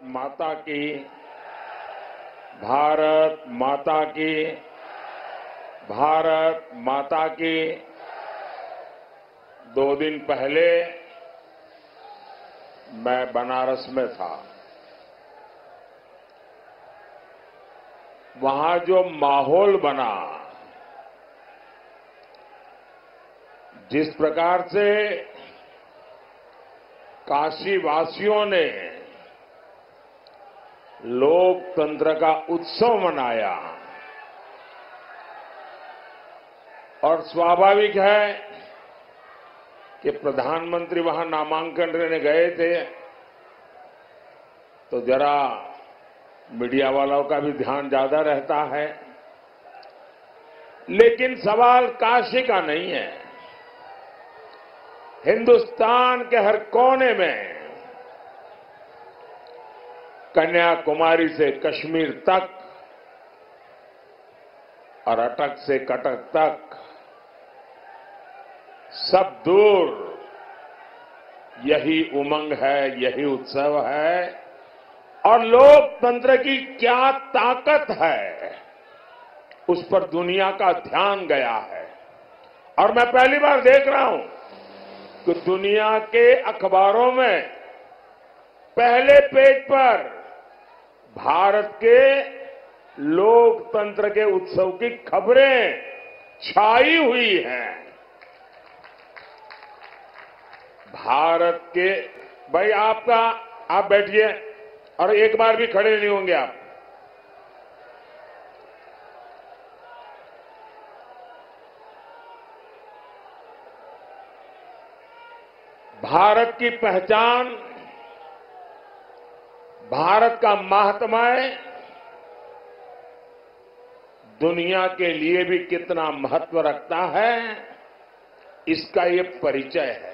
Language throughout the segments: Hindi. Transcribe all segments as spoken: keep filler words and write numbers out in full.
माता की, भारत माता की, भारत माता की। दो दिन पहले मैं बनारस में था। वहां जो माहौल बना, जिस प्रकार से काशीवासियों ने लोकतंत्र का उत्सव मनाया, और स्वाभाविक है कि प्रधानमंत्री वहां नामांकन लेने गए थे तो जरा मीडिया वालों का भी ध्यान ज्यादा रहता है। लेकिन सवाल काशी का नहीं है। हिंदुस्तान के हर कोने में, कन्याकुमारी से कश्मीर तक और अटक से कटक तक, सब दूर यही उमंग है, यही उत्सव है। और लोकतंत्र की क्या ताकत है, उस पर दुनिया का ध्यान गया है। और मैं पहली बार देख रहा हूं कि दुनिया के अखबारों में पहले पेज पर भारत के लोकतंत्र के उत्सव की खबरें छाई हुई हैं। भारत के, भाई आपका, आप बैठिए और एक बार भी खड़े नहीं होंगे आप। भारत की पहचान, भारत का माहात्म्य दुनिया के लिए भी कितना महत्व रखता है, इसका ये परिचय है।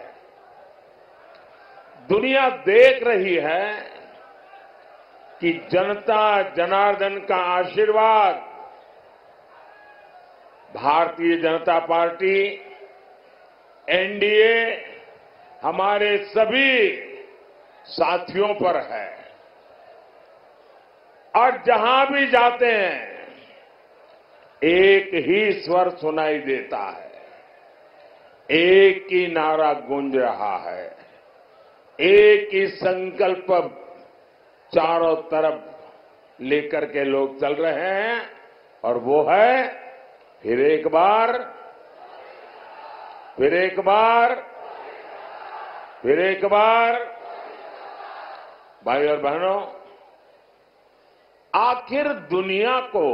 दुनिया देख रही है कि जनता जनार्दन का आशीर्वाद भारतीय जनता पार्टी, एनडीए, हमारे सभी साथियों पर है। और जहां भी जाते हैं एक ही स्वर सुनाई देता है, एक ही नारा गूंज रहा है, एक ही संकल्प चारों तरफ लेकर के लोग चल रहे हैं, और वो है फिर एक बार, फिर एक बार, फिर एक बार। भाई और बहनों, आखिर दुनिया को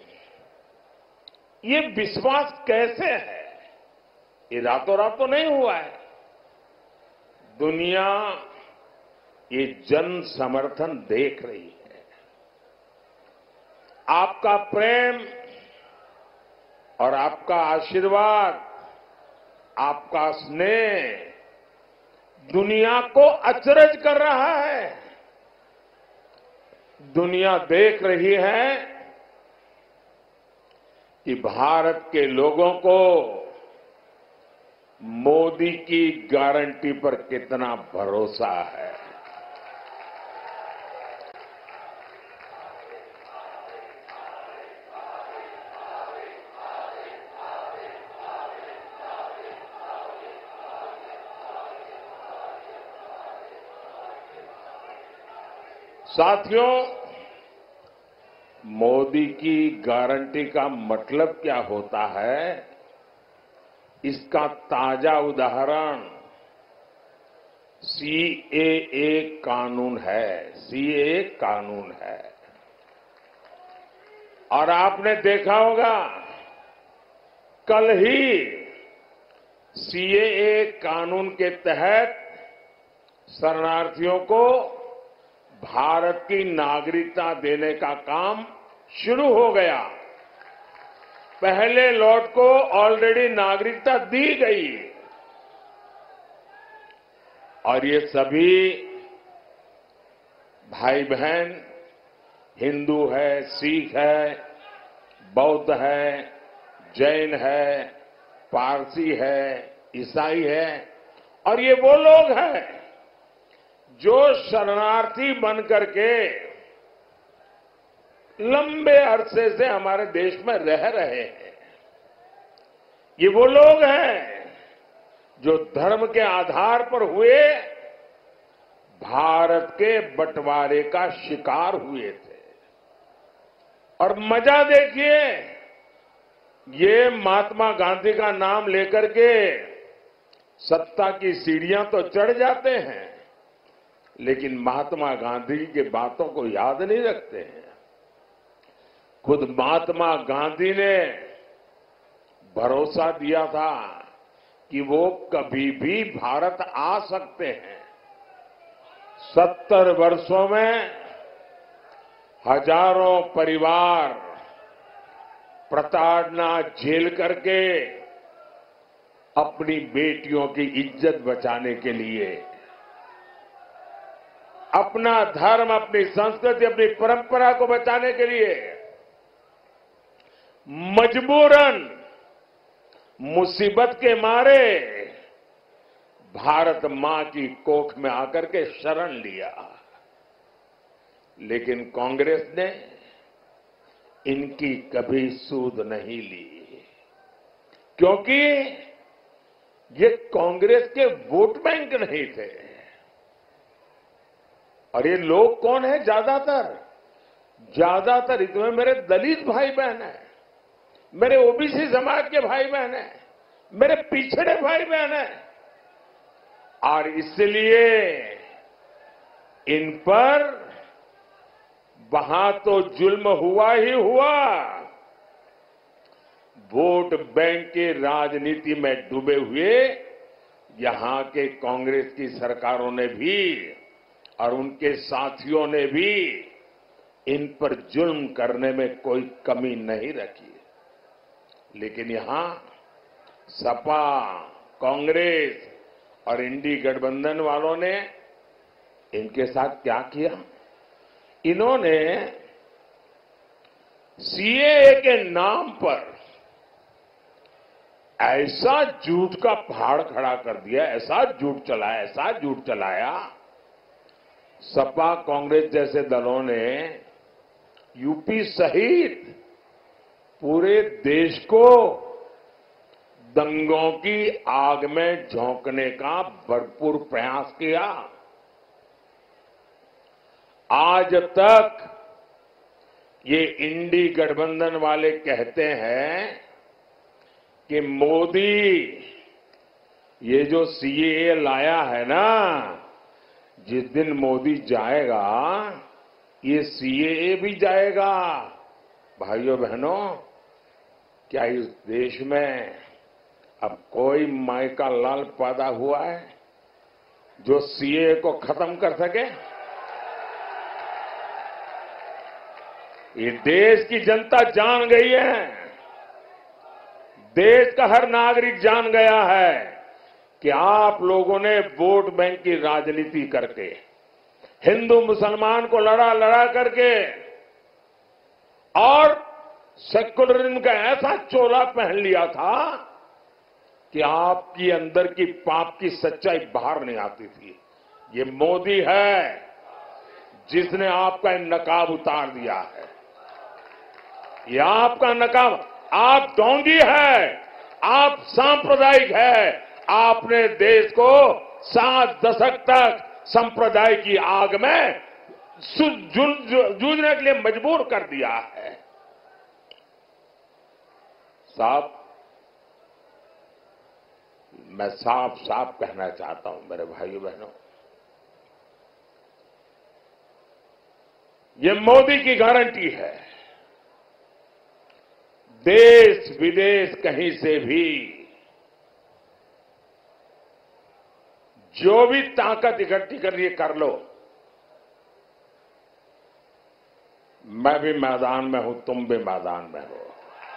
ये विश्वास कैसे है? ये रातों रात तो नहीं हुआ है। दुनिया ये जन समर्थन देख रही है। आपका प्रेम और आपका आशीर्वाद, आपका स्नेह दुनिया को अचरज कर रहा है। दुनिया देख रही है कि भारत के लोगों को मोदी की गारंटी पर कितना भरोसा है। साथियों, मोदी की गारंटी का मतलब क्या होता है, इसका ताजा उदाहरण सीएए कानून है। सीएए कानून है। और आपने देखा होगा, कल ही सीएए कानून के तहत शरणार्थियों को भारत की नागरिकता देने का काम शुरू हो गया। पहले लॉट को ऑलरेडी नागरिकता दी गई, और ये सभी भाई बहन हिंदू है, सिख है, बौद्ध है, जैन है, पारसी है, ईसाई है, और ये वो लोग हैं जो शरणार्थी बन करके लंबे अरसे से हमारे देश में रह रहे हैं, ये वो लोग हैं जो धर्म के आधार पर हुए भारत के बंटवारे का शिकार हुए थे। और मजा देखिए, ये महात्मा गांधी का नाम लेकर के सत्ता की सीढ़ियां तो चढ़ जाते हैं, लेकिन महात्मा गांधी की बातों को याद नहीं रखते हैं। खुद महात्मा गांधी ने भरोसा दिया था कि वो कभी भी भारत आ सकते हैं। सत्तर वर्षों में हजारों परिवार प्रताड़ना झेल करके अपनी बेटियों की इज्जत बचाने के लिए, अपना धर्म, अपनी संस्कृति, अपनी परंपरा को बचाने के लिए मजबूरन, मुसीबत के मारे भारत मां की कोख में आकर के शरण लिया। लेकिन कांग्रेस ने इनकी कभी सूध नहीं ली, क्योंकि ये कांग्रेस के वोट बैंक नहीं थे। और ये लोग कौन है? ज्यादातर ज्यादातर इसमें मेरे दलित भाई बहन हैं, मेरे ओबीसी समाज के भाई बहन हैं, मेरे पिछड़े भाई बहन हैं। और इसलिए इन पर वहां तो जुल्म हुआ ही हुआ, वोट बैंक की राजनीति में डूबे हुए यहां के कांग्रेस की सरकारों ने भी और उनके साथियों ने भी इन पर जुल्म करने में कोई कमी नहीं रखी। लेकिन यहां सपा, कांग्रेस और इंडी गठबंधन वालों ने इनके साथ क्या किया? इन्होंने सीएए के नाम पर ऐसा झूठ का पहाड़ खड़ा कर दिया, ऐसा झूठ चलाया, ऐसा झूठ चलाया। सपा, कांग्रेस जैसे दलों ने यूपी सहित पूरे देश को दंगों की आग में झोंकने का भरपूर प्रयास किया। आज तक ये इंडी गठबंधन वाले कहते हैं कि मोदी ये जो सीएए लाया है ना, जिस दिन मोदी जाएगा ये सीएए भी जाएगा। भाइयों बहनों, क्या इस देश में अब कोई माई का लाल पैदा हुआ है जो सीएए को खत्म कर सके? ये देश की जनता जान गई है, देश का हर नागरिक जान गया है कि आप लोगों ने वोट बैंक की राजनीति करके, हिंदू मुसलमान को लड़ा लड़ा करके और सेक्युलरिज्म का ऐसा चोला पहन लिया था कि आपकी अंदर की पाप की सच्चाई बाहर नहीं आती थी। ये मोदी है जिसने आपका नकाब उतार दिया है। ये आपका नकाब, आप ढोंगी है, आप सांप्रदायिक है। आपने देश को सात दशक तक संप्रदाय की आग में जूझने के लिए मजबूर कर दिया है। साहब, मैं साफ साफ कहना चाहता हूं मेरे भाइयों बहनों, ये मोदी की गारंटी है। देश विदेश कहीं से भी जो भी ताकत इकट्ठी कर रही कर लो, मैं भी मैदान में हूं, तुम भी मैदान में हो।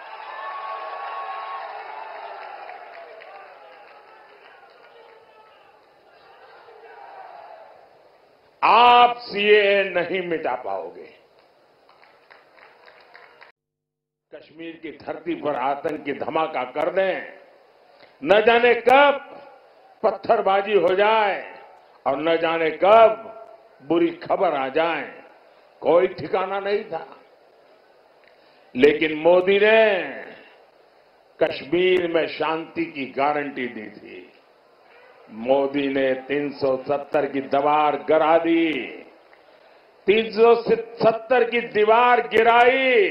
आप सीएए नहीं मिटा पाओगे। कश्मीर की धरती पर आतंक की धमाका कर दें, न जाने कब पत्थरबाजी हो जाए और न जाने कब बुरी खबर आ जाए, कोई ठिकाना नहीं था। लेकिन मोदी ने कश्मीर में शांति की गारंटी दी थी। मोदी ने तीन सौ सत्तर की दीवार गिरा दी, तीन सौ सत्तर की दीवार गिराई।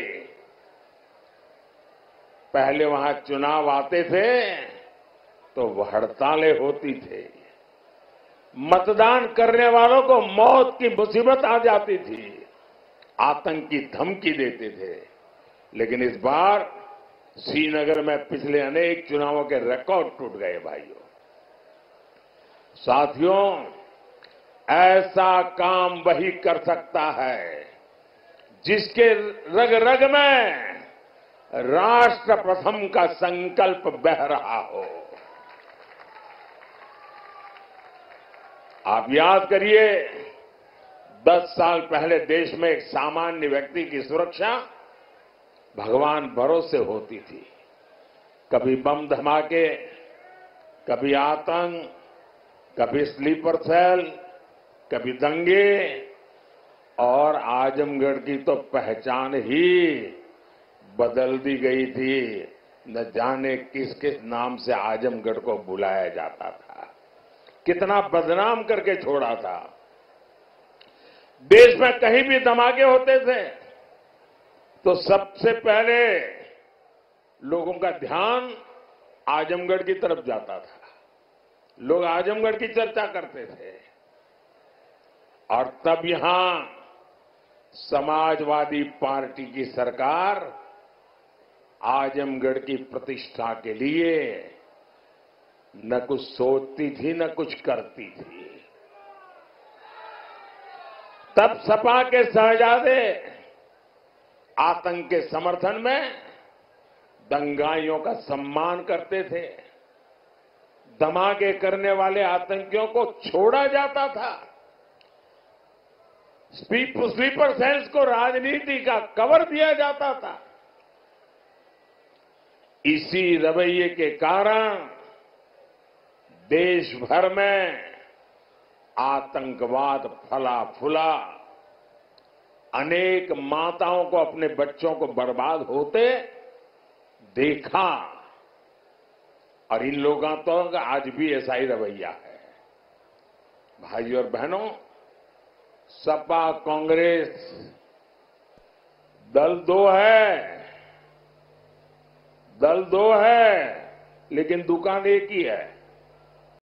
पहले वहां चुनाव आते थे तो हड़तालें होती थी, मतदान करने वालों को मौत की मुसीबत आ जाती थी, आतंक की धमकी देते थे। लेकिन इस बार श्रीनगर में पिछले अनेक चुनावों के रिकॉर्ड टूट गए भाइयों। साथियों, ऐसा काम वही कर सकता है जिसके रग रग में राष्ट्र प्रथम का संकल्प बह रहा हो। आप याद करिए, दस साल पहले देश में एक सामान्य व्यक्ति की सुरक्षा भगवान भरोसे होती थी। कभी बम धमाके, कभी आतंक, कभी स्लीपर सेल, कभी दंगे, और आजमगढ़ की तो पहचान ही बदल दी गई थी। न जाने किस किस नाम से आजमगढ़ को बुलाया जाता था, कितना बदनाम करके छोड़ा था। देश में कहीं भी धमाके होते थे तो सबसे पहले लोगों का ध्यान आजमगढ़ की तरफ जाता था, लोग आजमगढ़ की चर्चा करते थे। और तब यहां समाजवादी पार्टी की सरकार आजमगढ़ की प्रतिष्ठा के लिए न कुछ सोचती थी न कुछ करती थी। तब सपा के शहजादे आतंक के समर्थन में दंगाइयों का सम्मान करते थे, धमाके करने वाले आतंकियों को छोड़ा जाता था, स्लीपर सेल्स को राजनीति का कवर दिया जाता था। इसी रवैये के कारण देश भर में आतंकवाद फला फूला, अनेक माताओं को अपने बच्चों को बर्बाद होते देखा। और इन लोगों तो आज भी ऐसा ही रवैया है। भाइयों और बहनों, सपा कांग्रेस दल दो है, दल दो है, लेकिन दुकान एक ही है।